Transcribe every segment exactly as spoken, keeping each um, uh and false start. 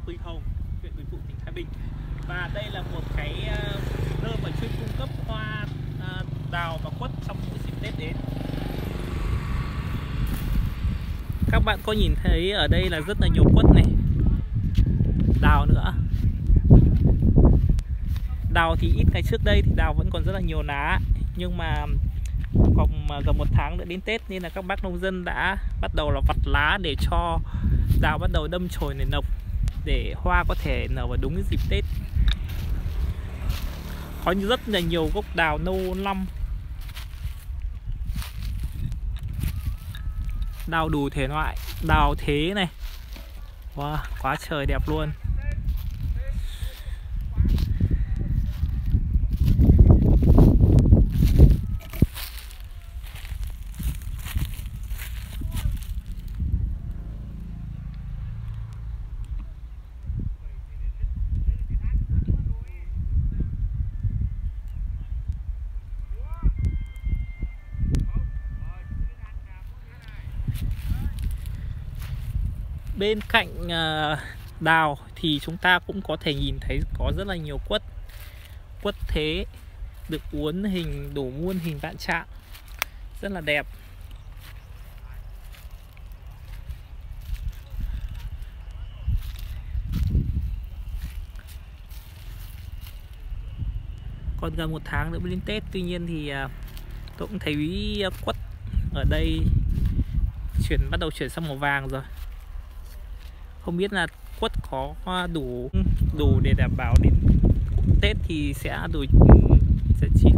Quỳnh Hồng, huyện Quỳnh Phụ, tỉnh Thái Bình. Và đây là một cái nơi mà chuyên cung cấp hoa đào và quất trong những dịp Tết đến. Các bạn có nhìn thấy ở đây là rất là nhiều quất này, đào nữa. Đào thì ít ngày trước đây thì đào vẫn còn rất là nhiều lá, nhưng mà còn gần một tháng nữa đến Tết nên là các bác nông dân đã bắt đầu là vặt lá để cho đào bắt đầu đâm chồi nảy nọc, để hoa có thể nở vào đúng cái dịp Tết. Có rất là nhiều gốc đào nâu năm, đào đủ thể loại, đào thế này, wow, quá trời đẹp luôn. Bên cạnh uh, đào thì chúng ta cũng có thể nhìn thấy có rất là nhiều quất. Quất thế được uốn hình đủ muôn hình vạn trạng, rất là đẹp. Còn gần một tháng nữa mới đến Tết, tuy nhiên thì uh, tôi cũng thấy uh, quất ở đây chuyển bắt đầu chuyển sang màu vàng rồi. Không biết là quất có đủ đủ để đảm bảo đến Tết thì sẽ đủ sẽ chỉ.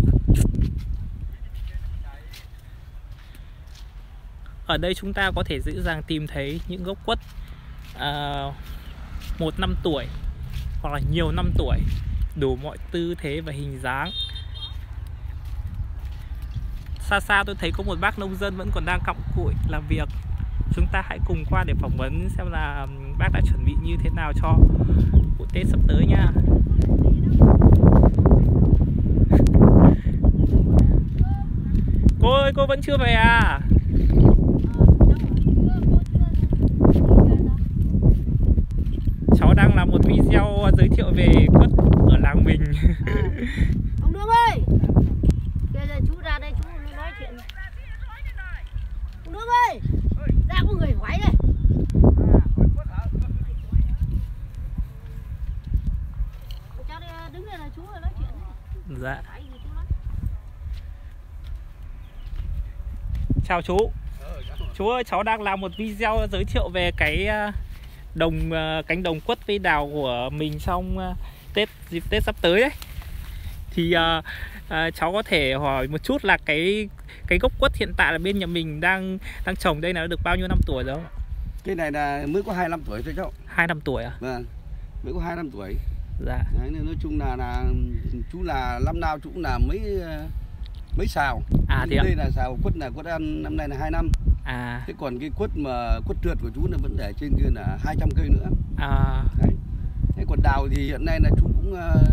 Ở đây chúng ta có thể dễ dàng tìm thấy những gốc quất uh, một năm tuổi hoặc là nhiều năm tuổi, đủ mọi tư thế và hình dáng. Xa xa tôi thấy có một bác nông dân vẫn còn đang cặm cụi làm việc. Chúng ta hãy cùng qua để phỏng vấn xem là bác đã chuẩn bị như thế nào cho vụ Tết sắp tới nha. Cô ơi, cô vẫn chưa về à? Cháu đang làm một video giới thiệu về quất ở làng mình. À, ông Đương ơi, bây giờ chú ra đây chú nói chuyện. Ông Đương ơi, ra có người hỏi đây. Cháu đứng đây là chú nói chuyện. Dạ. Chào chú. Chú ơi, cháu đang làm một video giới thiệu về cái đồng cánh đồng quất với đào của mình trong Tết dịp Tết sắp tới đấy. Thì uh, uh, cháu có thể hỏi một chút là cái cái gốc quất hiện tại là bên nhà mình đang đang trồng đây là được bao nhiêu năm tuổi rồi? Cái này là mới có hai mươi lăm tuổi thôi cháu. hai năm tuổi à? Vâng, mới có hai mươi lăm tuổi. Dạ. Đấy, nên nói chung là là chú là năm nào chú cũng làm mấy mấy xào. À thì đây là xào quất là quất ăn năm nay là hai năm. À. Thế còn cái quất mà quất trượt của chú là vẫn để trên kia là hai trăm cây nữa. À. Đấy. Thế còn đào thì hiện nay là chú cũng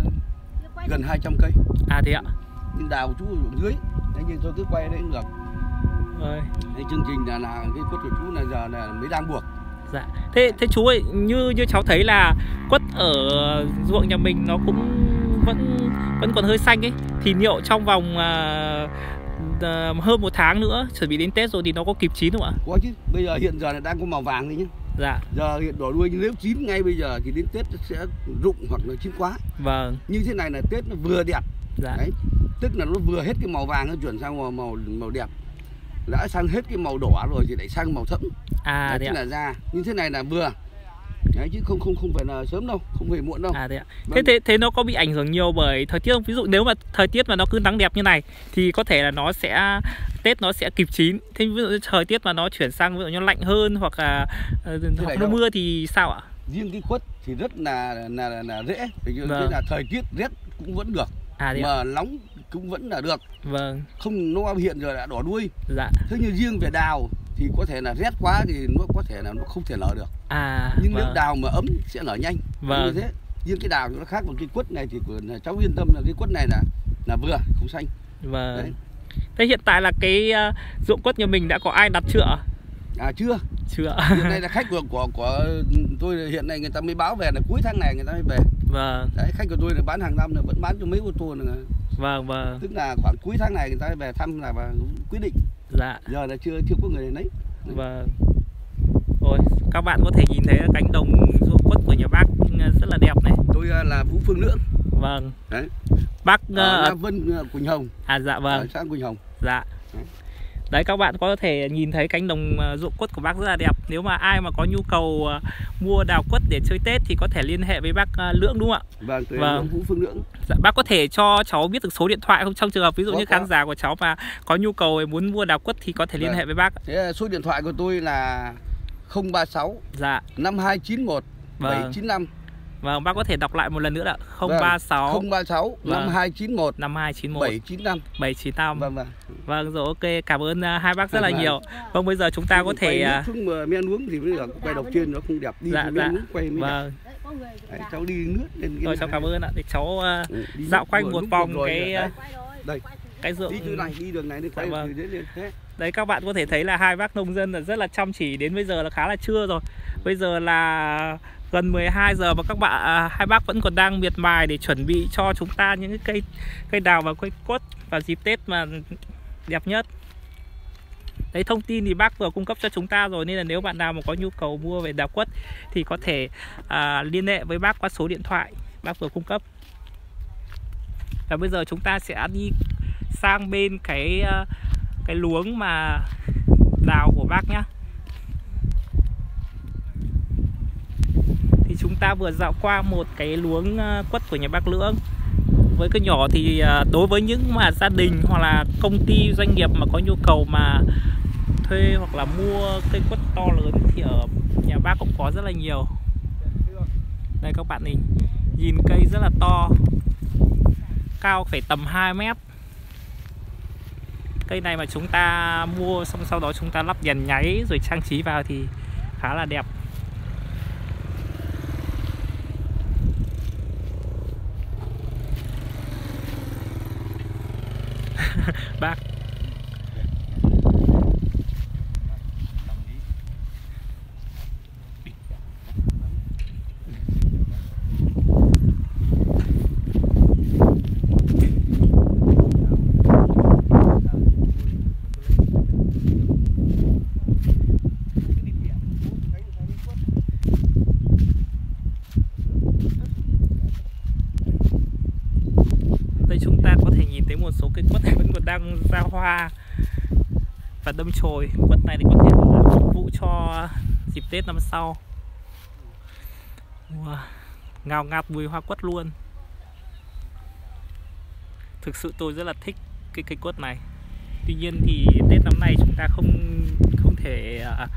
uh, gần hai trăm cây. À thế ạ. Nhưng đào chú ở dưới. Đấy, nhưng tôi cứ quay đây cũng được. Rồi. Đấy, chương trình là, là cái quất của chú là giờ là mới đang buộc. Dạ. Thế thế chú ơi, như như cháu thấy là quất ở ruộng nhà mình nó cũng vẫn vẫn còn hơi xanh ấy, thì liệu trong vòng uh, uh, hơn một tháng nữa chuẩn bị đến Tết rồi thì nó có kịp chín không ạ? Có chứ. Bây giờ hiện giờ là đang có màu vàng đấy nhá. Dạ. Giờ hiện đỏ đuôi, nhưng nếu chín ngay bây giờ thì đến Tết nó sẽ rụng hoặc là chín quá. Vâng. Như thế này là Tết nó vừa đẹp. Dạ. Đấy. Tức là nó vừa hết cái màu vàng nó chuyển sang màu màu màu đẹp. Đã sang hết cái màu đỏ rồi thì lại sang màu thẫm. À thế là ra. Như thế này là vừa. Đấy, chứ không không không phải là sớm đâu, không phải muộn đâu. À thế ạ. Thế thế thế nó có bị ảnh hưởng nhiều bởi thời tiết không? Ví dụ nếu mà thời tiết mà nó cứ nắng đẹp như này thì có thể là nó sẽ Tết nó sẽ kịp chín. Thế ví dụ thời tiết mà nó chuyển sang ví dụ nó lạnh hơn hoặc là hoặc nó mưa thì sao ạ? Riêng cái quất thì rất là là là, là dễ. Vì vâng. Thế là thời tiết rét cũng vẫn được. À thế mà ạ. Nóng cũng vẫn là được. Vâng. Không, nó hiện giờ đã đỏ đuôi. Dạ. Thế nhưng riêng về đào thì có thể là rét quá thì nó có thể là nó không thể nở được. À. Nhưng vâng. nếu đào mà ấm sẽ nở nhanh. Vâng. Như thế. Nhưng cái đào nó khác, một cái quất này thì cháu yên tâm là cái quất này là là vừa, không xanh. Vâng. Đấy. Thế hiện tại là cái uh, ruộng quất nhà mình đã có ai đặt chưa? À chưa. Chưa. Hiện nay là khách của của của tôi hiện nay người ta mới báo về là cuối tháng này người ta mới về. Vâng. Đấy, khách của tôi là bán hàng năm là vẫn bán cho mấy ô tô nữa. Vâng vâng. Tức là khoảng cuối tháng này người ta về thăm là và quyết định. Dạ. Giờ là chưa chưa có người lấy. Vâng. Rồi, các bạn có thể nhìn thấy cánh đồng ruộng quất của nhà bác rất là đẹp này. Tôi là Vũ Phương Lưỡng. Vâng. Đấy. Bác ở uh, Vân uh, Quỳnh Hồng. À dạ vâng. Ở xã Quỳnh Hồng. Dạ. Đấy. Đấy, các bạn có thể nhìn thấy cánh đồng ruộng quất của bác rất là đẹp. Nếu mà ai mà có nhu cầu uh, mua đào quất để chơi Tết thì có thể liên hệ với bác uh, Lưỡng đúng không ạ? Vâng, tôi vâng. là Vũ Phương Lưỡng. Dạ, bác có thể cho cháu biết được số điện thoại không, trong trường hợp ví dụ có, như khán giả của cháu mà có nhu cầu muốn mua đào quất thì có thể liên vâng. hệ với bác. Thế số điện thoại của tôi là không ba sáu dạ năm hai chín một bảy chín năm. Vâng, bác có thể đọc lại một lần nữa ạ. không ba sáu không ba sáu năm hai chín một năm hai chín một bảy chín năm bảy chín năm. Vâng vâng. Vâng rồi, ok, cảm ơn uh, hai bác rất là nhiều. Vâng, bây giờ chúng ta có thể uh... xuống men uống thì bây giờ quay đầu trên nó không đẹp, đi dạ, dạ. uống quay mới vâng. Đấy, cháu đi nước lên rồi cháu cảm ơn ạ. Để cháu uh, ừ, dạo quanh một vòng cái đây. đây cái ruộng đi từ này đi đường này đi quay dạ, vâng. từ đến thế. Đấy, các bạn có thể thấy là hai bác nông dân là rất là chăm chỉ. Đến bây giờ là khá là trưa rồi. Bây giờ là gần mười hai giờ mà các bạn à, hai bác vẫn còn đang miệt mài để chuẩn bị cho chúng ta những cái cây cây đào và cây quất vào dịp Tết mà đẹp nhất. Đấy, thông tin thì bác vừa cung cấp cho chúng ta rồi, nên là nếu bạn nào mà có nhu cầu mua về đào quất thì có thể à, liên hệ với bác qua số điện thoại bác vừa cung cấp. Và bây giờ chúng ta sẽ đi sang bên cái cái luống mà đào của bác nhá. Thì chúng ta vừa dạo qua một cái luống quất của nhà bác Lưỡng. Với cái nhỏ thì đối với những mà gia đình hoặc là công ty doanh nghiệp mà có nhu cầu mà thuê hoặc là mua cây quất to lớn thì ở nhà bác cũng có rất là nhiều. Đây các bạn nhìn, nhìn cây rất là to, cao phải tầm hai mét. Cây này mà chúng ta mua xong sau đó chúng ta lắp đèn nháy rồi trang trí vào thì khá là đẹp. Bác chúng ta có thể nhìn thấy một số cây quất này vẫn còn đang ra hoa và đâm chồi. Quất này thì có thể là phục vụ cho dịp Tết năm sau. Wow, ngào ngạt mùi hoa quất luôn. Thực sự tôi rất là thích cái cây quất này. Tuy nhiên thì Tết năm nay chúng ta không không thể uh,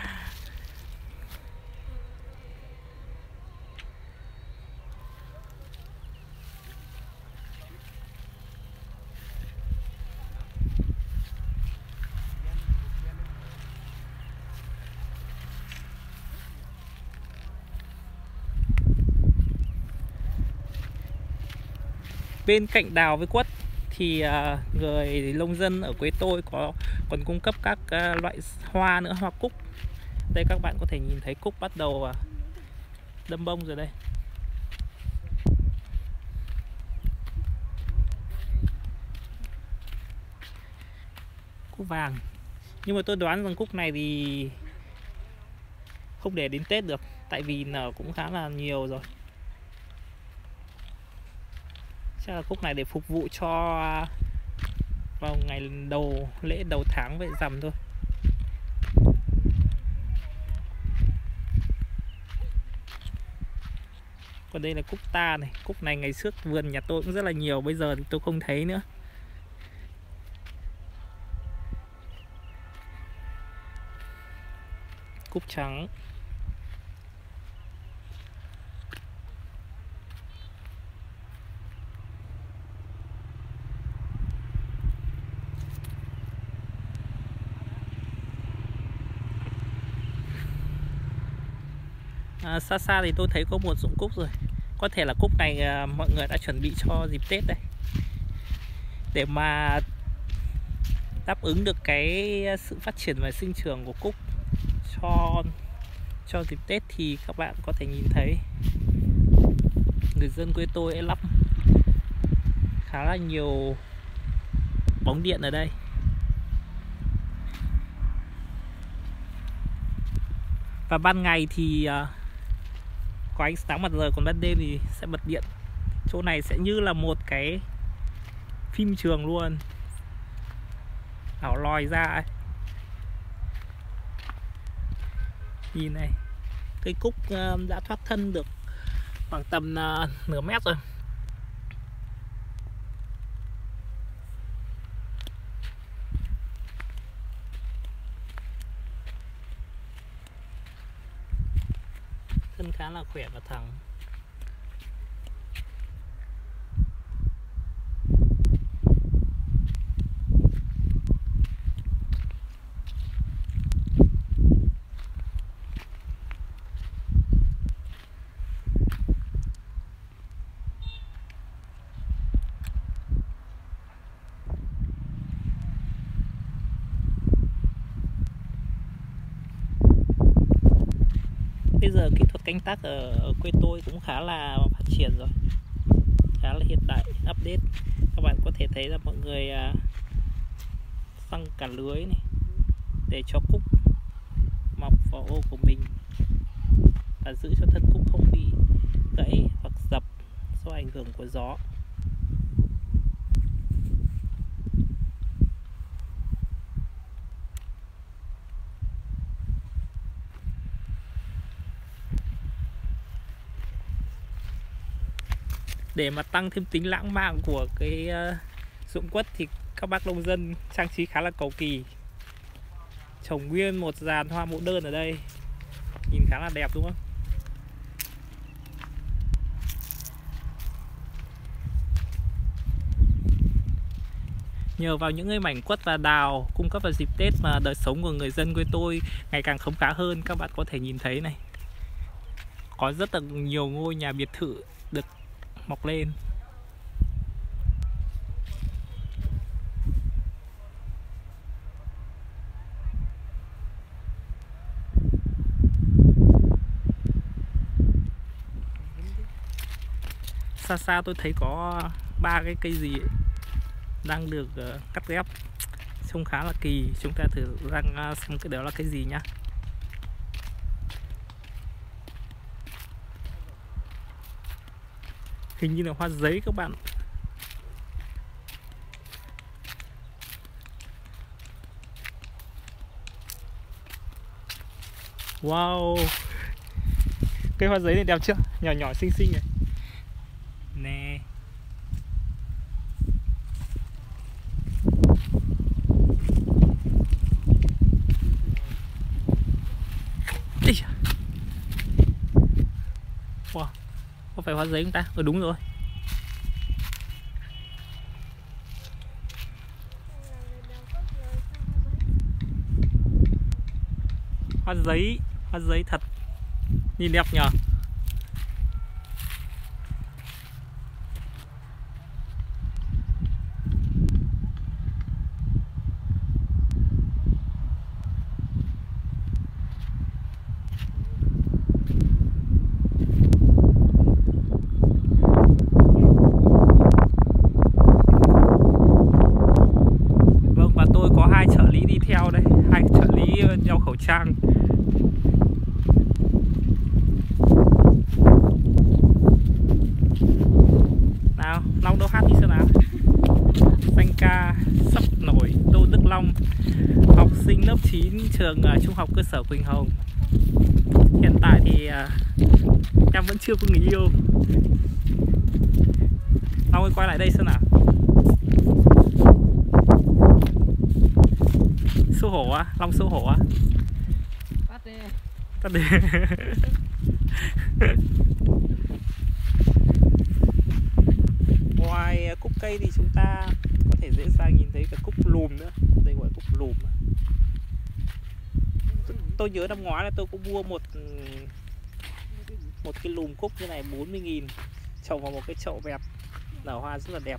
bên cạnh đào với quất thì uh, người nông dân ở quê tôi có còn cung cấp các uh, loại hoa nữa, hoa cúc. Đây các bạn có thể nhìn thấy cúc bắt đầu uh, đâm bông rồi đây. Cúc vàng. Nhưng mà tôi đoán rằng cúc này thì không để đến Tết được, tại vì nở cũng khá là nhiều rồi. Chắc là cúc này để phục vụ cho vào ngày đầu lễ đầu tháng về rằm thôi. Còn đây là cúc ta này. Cúc này ngày trước vườn nhà tôi cũng rất là nhiều, bây giờ thì tôi không thấy nữa. Cúc trắng. À, xa xa thì tôi thấy có một rụng cúc rồi. Có thể là cúc này à, mọi người đã chuẩn bị cho dịp Tết đây, để mà đáp ứng được cái sự phát triển và sinh trưởng của cúc. cho cho dịp Tết thì các bạn có thể nhìn thấy người dân quê tôi lắp khá là nhiều bóng điện ở đây. Và ban ngày thì uh, có ánh sáng mặt trời, còn ban đêm thì sẽ bật điện. Chỗ này sẽ như là một cái phim trường luôn, ảo lòi ra ấy. Nhìn này, cây cúc uh, đã thoát thân được khoảng tầm uh, nửa mét rồi. Thân khá là khỏe và thẳng. Bây giờ kỹ thuật canh tác ở, ở quê tôi cũng khá là phát triển rồi, khá là hiện đại, update. Các bạn có thể thấy là mọi người uh, xăng cả lưới này để cho cúc mọc vào ô của mình và giữ cho thân cúc không bị gãy hoặc dập do ảnh hưởng của gió. Để mà tăng thêm tính lãng mạn của cái uh, ruộng quất thì các bác nông dân trang trí khá là cầu kỳ, trồng nguyên một dàn hoa mẫu đơn ở đây, nhìn khá là đẹp đúng không? Nhờ vào những cái mảnh quất và đào cung cấp vào dịp Tết mà đời sống của người dân quê tôi ngày càng khấm khá hơn. Các bạn có thể nhìn thấy này, có rất là nhiều ngôi nhà biệt thự được mọc lên. Xa xa tôi thấy có ba cái cây gì ấy đang được uh, cắt ghép, trông khá là kỳ. Chúng ta thử đang uh, xem cái đó là cái gì nhá. Hình như là hoa giấy các bạn. Wow, cây hoa giấy này đẹp chưa? Nhỏ nhỏ xinh xinh này nè. Wow, có phải hoa giấy không ta? Ừ đúng rồi. Hoa giấy, hoa giấy thật, nhìn đẹp nhờ. Vâng, và tôi có hai trợ lý đi theo đây, hai trợ lý đeo khẩu trang. Nào, Long đâu hát đi xem nào. Danh ca sắp nổi Tô Đức Long, học sinh lớp chín trường uh, trung học cơ sở Quỳnh Hồng. Hiện tại thì uh, em vẫn chưa có người yêu. Long ơi, quay lại đây xem nào. Xấu hổ á, Long xấu hổ á. Tắt đi. Tắt đi. Ngoài cúc cây thì chúng ta có thể dễ dàng nhìn thấy cả cúc lùm nữa. Đây gọi là cúc lùm. Tôi nhớ năm ngoái là tôi cũng mua một một cái lùm cúc như này bốn mươi nghìn, trồng vào một cái chậu bẹp, nở hoa rất là đẹp.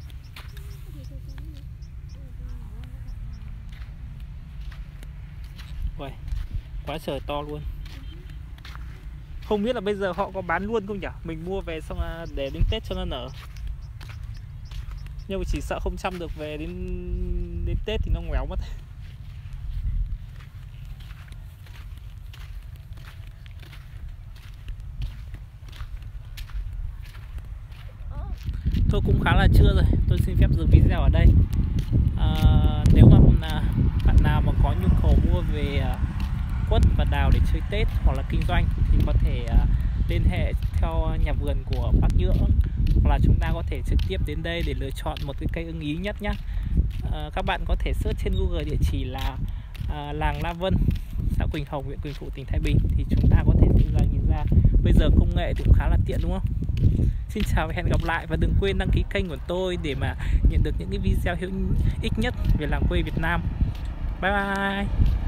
Uầy, Quá trời to luôn. Không biết là bây giờ họ có bán luôn không nhỉ? Mình mua về xong để đến Tết cho nó nở. Nhưng mà chỉ sợ không chăm được về đến đến Tết thì nó ngoéo mất. Thôi cũng khá là trưa rồi, tôi xin phép dừng video ở đây. à, Nếu mà bạn nào mà có nhu cầu mua về quất và đào để chơi Tết hoặc là kinh doanh thì có thể uh, liên hệ theo nhà vườn của bác Nhưỡng, hoặc là chúng ta có thể trực tiếp đến đây để lựa chọn một cái cây ưng ý nhất nhé. Uh, các bạn có thể search trên Google địa chỉ là uh, làng La Vân, xã Quỳnh Hồng, huyện Quỳnh Phụ, tỉnh Thái Bình, thì chúng ta có thể dễ dàng nhìn ra. Bây giờ công nghệ cũng khá là tiện đúng không? Xin chào và hẹn gặp lại, và đừng quên đăng ký kênh của tôi để mà nhận được những cái video hữu ích nhất về làng quê Việt Nam. Bye bye.